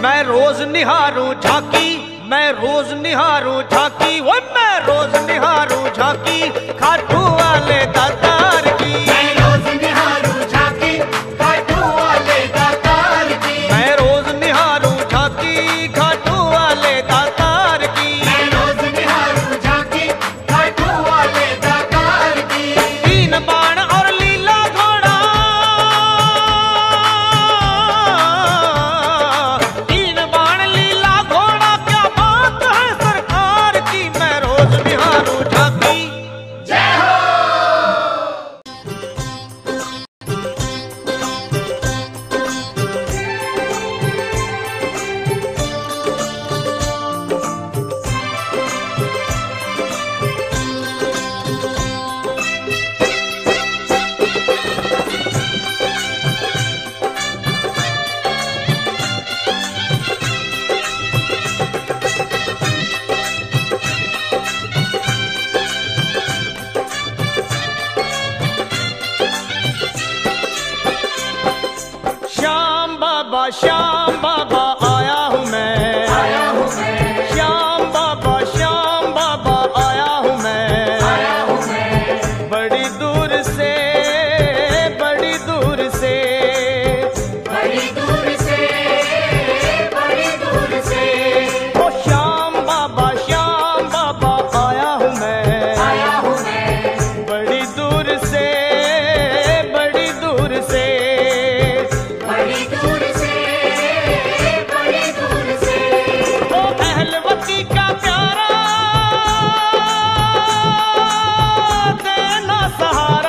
मैं रोज निहारूं झांकी, मैं रोज निहारूं झांकी, वो मैं रोज निहारूं झांकी खाटू वाले दातार की। मैं रोज निहारूं झांकी खाटू वाले दातार की। मैं रोज निहारूं झांकी खाटू वाले दातार की। मैं रोज निहारूं झांकी खाटू वाले दातार की। तीन बाण और लीला घोड़ा, तीन बाण लीला घोड़ा, क्या बात है सरकार की। मैं रोज निहारूं झांकी। जय हो। श्याम बाबा आया हूँ मैं, आया हूँ मैं। श्याम बाबा आया हूँ मैं, आया हूँ मैं। बड़ी दूर से, बड़ी दूर से, बड़ी दूर से, बड़ी दूर से। ओ श्याम बाबा आया हूँ मैं, आया हूँ मैं। बड़ी दूर से, बड़ी दूर से। बड़ी दूर से, बड़ी दूर से। ओ अहलवती का प्यारा देना सहारा,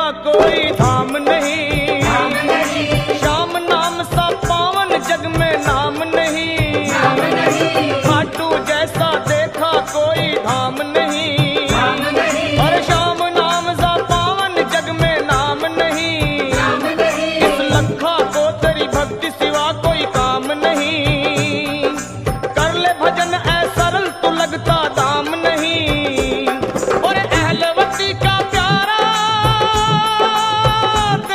कोई धाम नहीं, श्याम नाम सा पावन जग में नाम नहीं, खाटू जैसा देखा कोई धाम नहीं, और श्याम नाम सा पावन जग में नाम नहीं, इस लखा को तेरी भक्ति सिवा कोई काम नहीं, कर ले भजन ऐ सरल तो लगता दाम नहीं, और अहलवती का प्यारा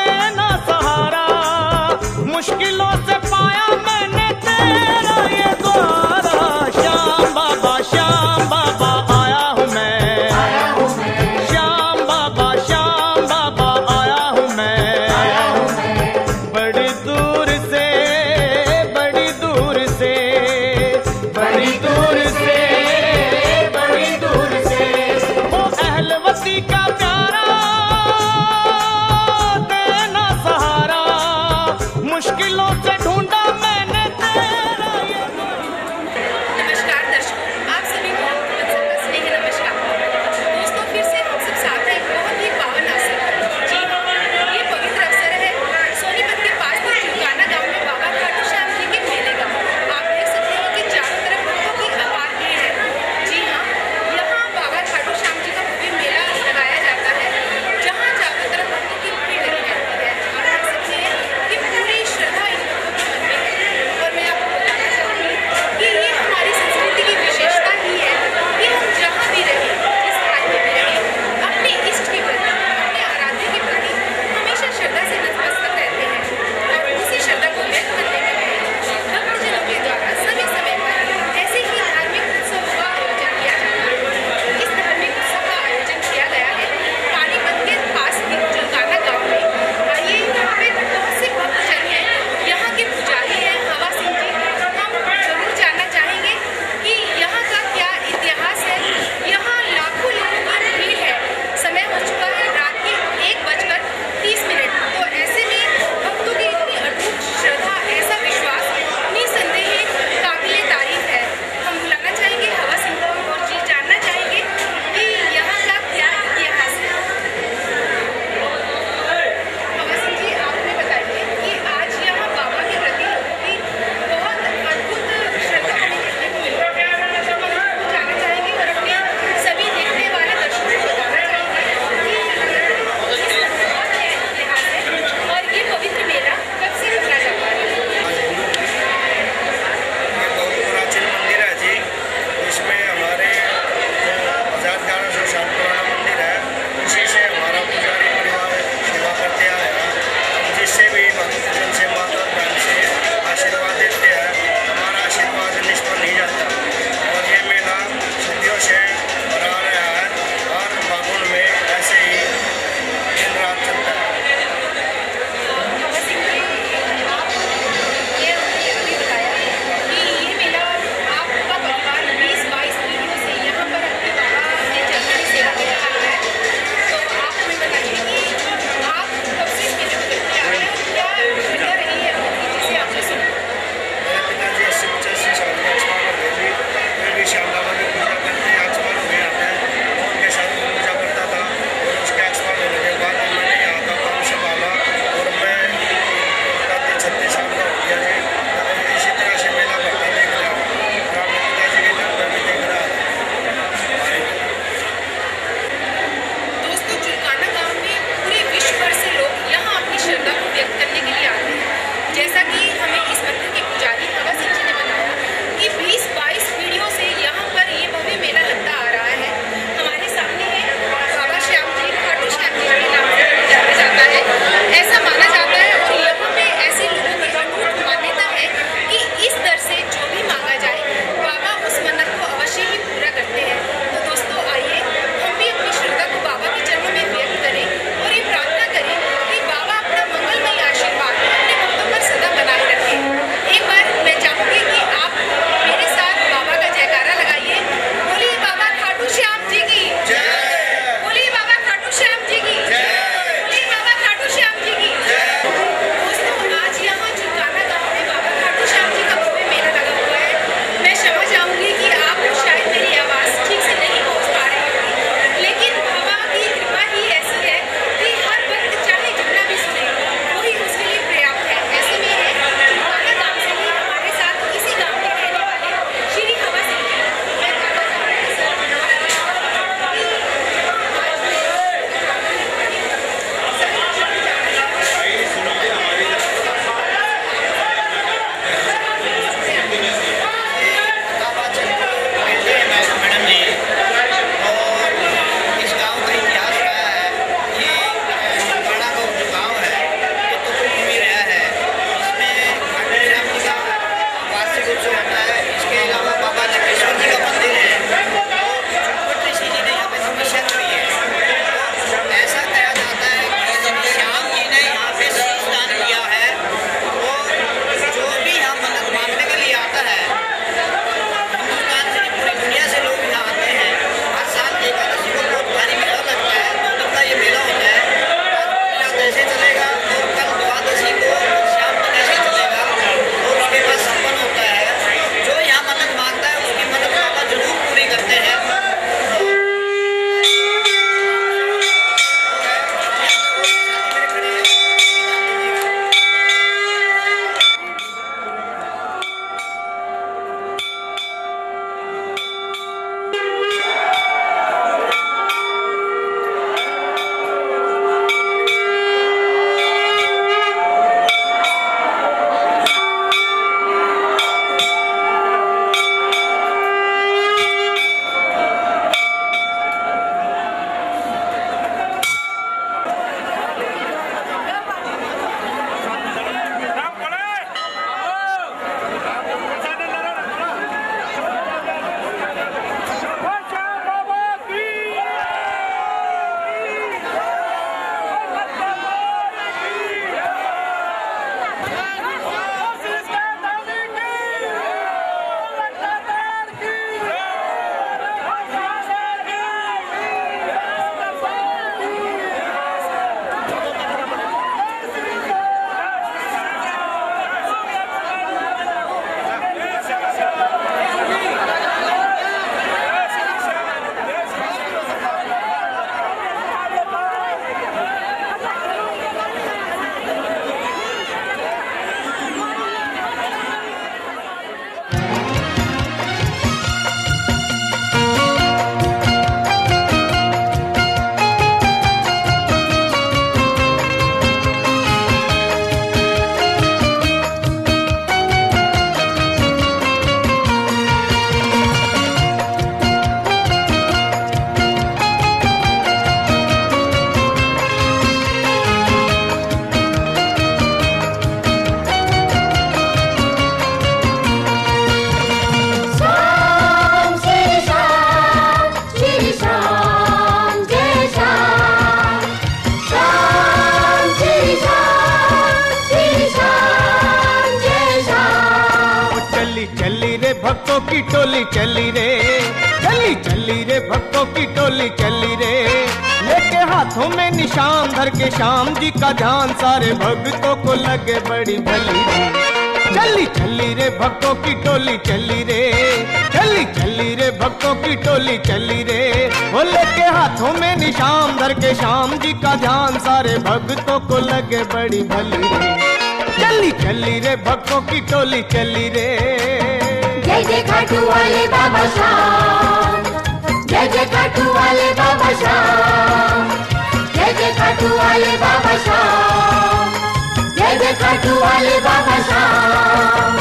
भक्तों की टोली चली रे, चली चली रे भक्तों की टोली चली रे। लेके हाथों में निशान धर के श्याम जी का ध्यान, सारे भक्तों को लगे बड़ी भली रे। चली चली रे भक्तों की टोली चली रे, चली चली रे भक्तों की टोली चली रे। वो लेके हाथों में निशान धर के श्याम जी का ध्यान, सारे भक्तों को लगे बड़ी भली रे। चली चली रे भक्तों की टोली चली रे। जय जय खाटू वाले बाबा श्याम, जय जय खाटू वाले बाबा श्याम, जय जय खाटू वाले बाबा श्याम, जय जय खाटू वाले बाबा श्याम।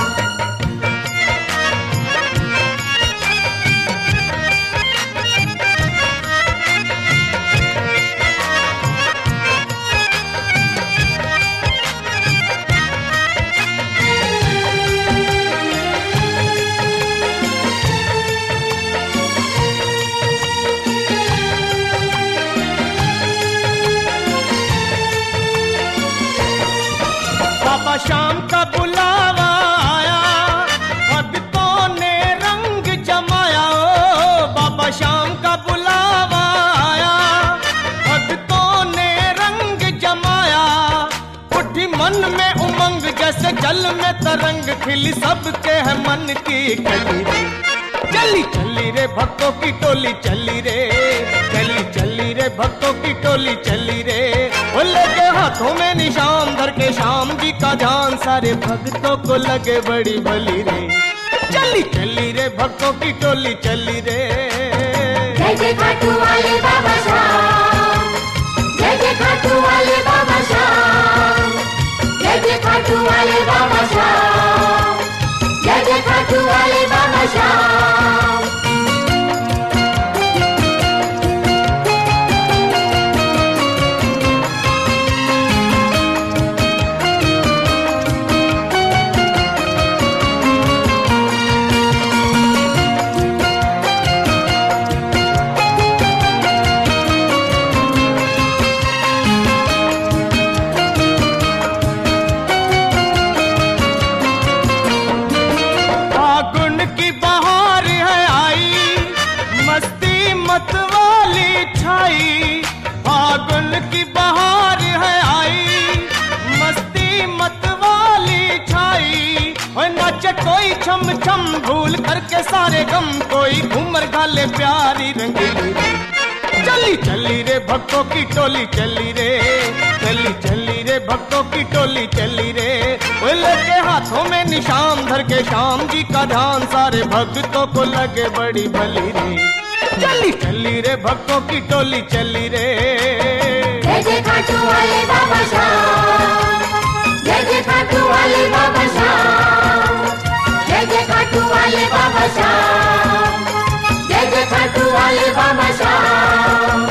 बाबा श्याम का बुलावा आया, भक्तों ने रंग जमाया। ओ बाबा श्याम का बुलावा आया, भक्तों ने रंग जमाया। उठी मन में उमंग जैसे जल में तरंग, खिली सबके है मन की कली रे। चली चली रे भक्तों की टोली चली रे, चली चली रे भक्तों की टोली चली रे। वो लगे हाथों में निशान धर के श्याम जी का ध्यान, सारे भक्तों को लगे बड़ी भली रे। चली चली रे भक्तों की टोली चली रे। जय जय खाटू वाले बाबा श्याम, जय जय खाटू वाले बाबा श्याम, जय जय खाटू वाले बाबा श्याम, जय जय खाटू वाले बाबा श्याम। फागुन की बहार है आई, मस्ती मत वाली छाई। और नाचे कोई छम छम भूल करके सारे गम, कोई घूमर घाले प्यारी रंगीली। चली चली रे भक्तों की टोली चली रे, चली चली रे भक्तों की टोली चली रे। वो लगे हाथों में निशान धर के श्याम जी का ध्यान, सारे भक्तों को लगे बड़ी भली रे। चली चली रे भक्तों की टोली चली रे। जय जय खाटू वाले बाबा श्याम, जय जय खाटू वाले बाबा श्याम, जय जय खाटू वाले बाबा श्याम, जय जय खाटू वाले बाबा श्याम।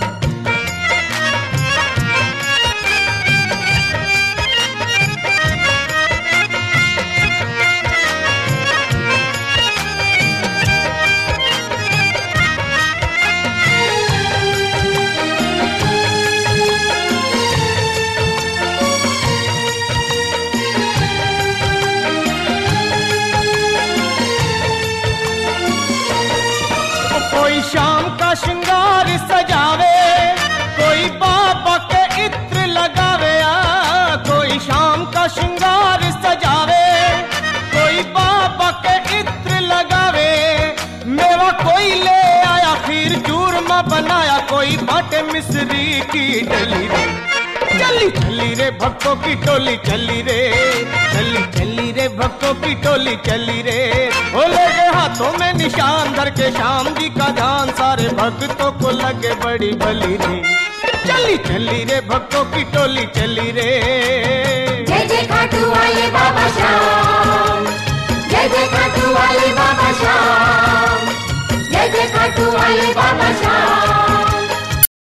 कोई श्याम का श्रृंगार सजावे, कोई बाबा के इत्र लगावे। कोई श्याम का श्रृंगार सजावे, कोई बाबा के इत्र लगावे। मेवा कोई ले आया खीर चूरमा बनाया, कोई बाटे मिश्री की डली रे। चली चली रे भक्तों की टोली चली रे, चली चली रे भक्तों की टोली चली रे। वो लगे हाथों में निशान धर के श्याम जी का ध्यान, सारे भक्तों को लगे बड़ी भली रे। चली चली रे भक्तों की टोली चली रे। जय जय खाटू वाले बाबा श्याम,